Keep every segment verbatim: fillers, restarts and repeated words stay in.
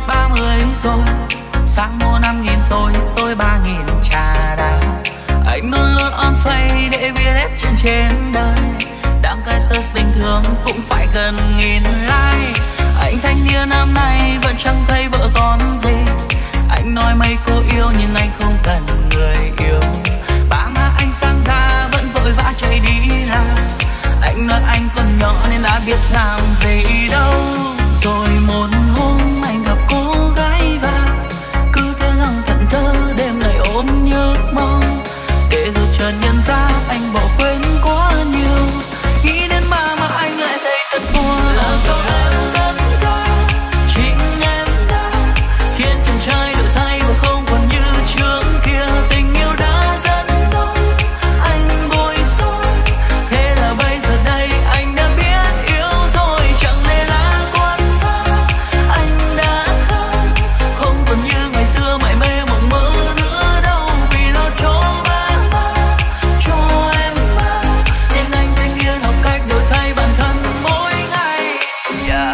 ba mươi rồi, sáng mua năm nghìn rồi tôi ba nghìn trà đá. Anh luôn luôn on face để viết hết chuyện trên đời, đăng cái test bình thường cũng phải gần nghìn like. Anh thanh niên năm nay vẫn chẳng thấy vợ con gì, anh nói mấy cô yêu nhưng anh không cần người yêu. Ba má anh sang ra vẫn vội vã chạy đi làm, anh nói anh còn nhỏ nên đã biết làm gì đâu. Rồi một hôm anh gặp cô gái và cứ thế lòng thẫn thơ đêm ngày ôm nhớ mong, để rồi chợt nhận ra anh bỏ quên quá nhiều. Nghĩ đến ba mà anh lại thấy thật buồn. Là do em tất cả chính em đã khiến chàng trai đổi thay và không còn như trước kia. Tình yêu đã dẫn đôi anh bối rối, thế là bây giờ đây anh đã biết yêu rồi. Chẳng lẽ là quan sát anh đã khác, không còn như ngày xưa mải mê mộng mơ nữa đâu. Vì lo cho ba má, cho em mà, nên anh thanh niên học cách đổi thay bản thân mỗi ngày. Yeah.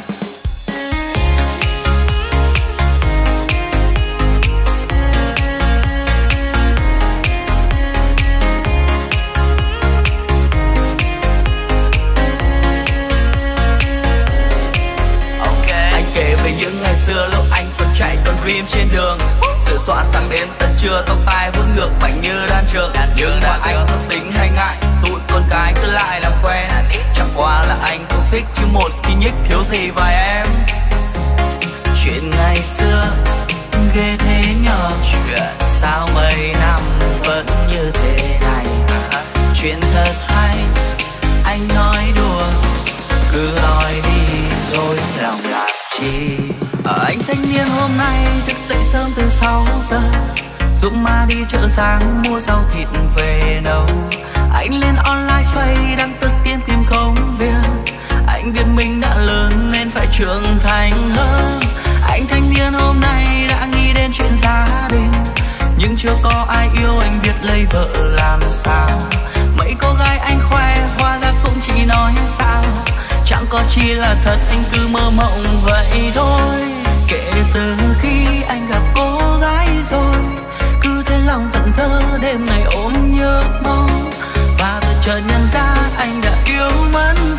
Anh kể về những ngày xưa lúc anh còn chạy còn dream trên đường, sự xóa sáng đến tận trưa, tóc tai vẫn ngược mạnh như đàn trường. Nhưng mà anh không tính hay ngại, tụi con cái cứ lại làm quen. Chẳng qua là anh không thích chứ một khi nhích thiếu gì vài em. Chuyện ngày xưa ghê thế nhờ, sao mấy năm vẫn như thế này. Chuyện thật hay anh nói đùa, cứ nói đi rồi lòng làm chi. Ở anh thanh niên hôm nay thức dậy sớm từ sáu giờ, giúp má đi chợ sáng mua rau thịt về nấu. Anh lên online face đăng test tiên tìm công việc, anh biết mình đã lớn nên phải trưởng thành hơn. Anh thanh niên hôm nay đã nghĩ đến chuyện gia đình, nhưng chưa có ai yêu anh biết lấy vợ làm sao. Mấy cô gái anh khoe hóa ra cũng chỉ nói sao, chẳng có chi là thật anh cứ mơ mộng vậy thôi. Kể từ khi anh gặp cô gái rồi, cứ thế lòng thẫn thơ đêm ngày ôm nhớ mong, và vừa chợt nhận ra anh đã yêu mất